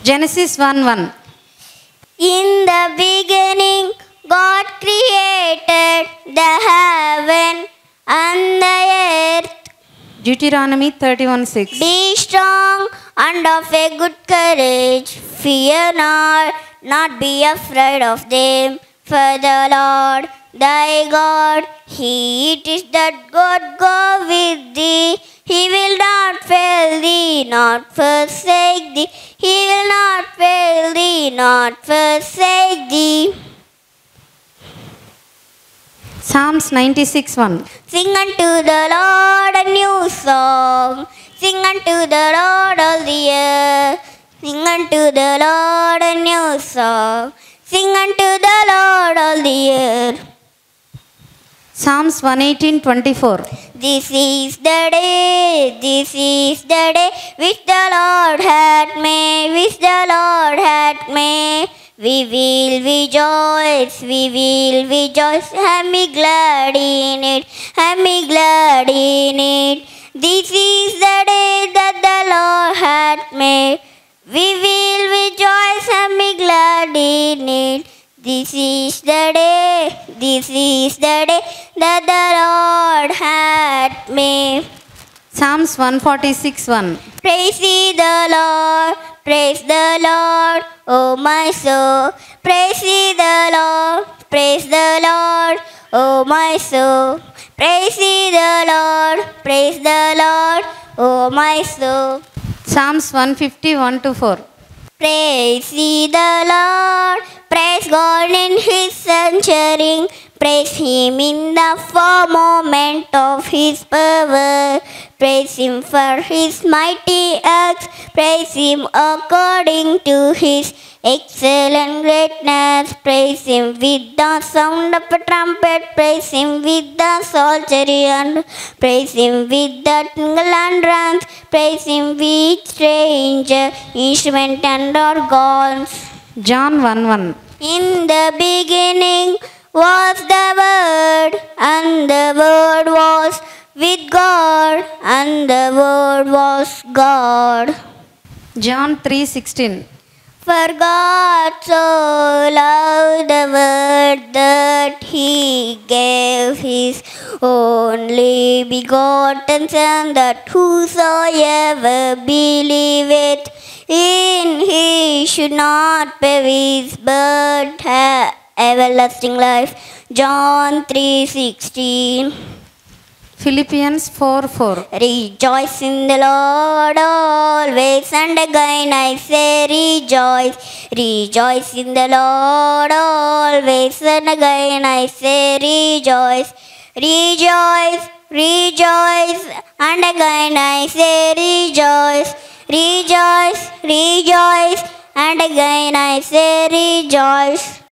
Genesis 1:1. In the beginning, God created the heaven and the earth. Deuteronomy 31:6. Be strong and of a good courage. Fear not be afraid of them. For the Lord thy God, He it is that God go with thee. He will not fail thee, not forsake thee. He will not fail thee, not forsake thee. Psalms 96:1. Sing unto the Lord a new song. Sing unto the Lord all the earth. Sing unto the Lord a new song. Sing unto the Lord all the earth. Psalms 118:24. This is the day which the Lord hath made, which the Lord hath made. We will rejoice, and be glad in it, and be glad in it. This is the day that the Lord hath made. We will rejoice and be glad in it. This is the day that the Lord hath made. Psalms 146:1. Praise ye the Lord, praise the Lord, O my soul. Praise ye the Lord, praise the Lord, O my soul. Praise ye the Lord, praise the Lord, O my soul. Psalms 150:1-4. Praise ye the Lord, praise God in His sanctuary, praise Him in the firmament of His power, praise Him for His mighty acts, praise Him according to His excellent greatness, praise Him with the sound of a trumpet, praise Him with the psaltery, and praise Him with the tingle and drums, praise Him with strange instrument and organs. John 1:1. In the beginning was the Word, and the Word was with God, and the Word was God. John 3:16. For God so loved the world that He gave His only begotten Son, that whosoever believeth in He should not perish but have everlasting life. John 3:16. Philippians 4:4. Rejoice in the Lord always, and again I say rejoice. Rejoice in the Lord always, and again I say rejoice. Rejoice, rejoice, and again I say rejoice. Rejoice, rejoice, and again I say rejoice.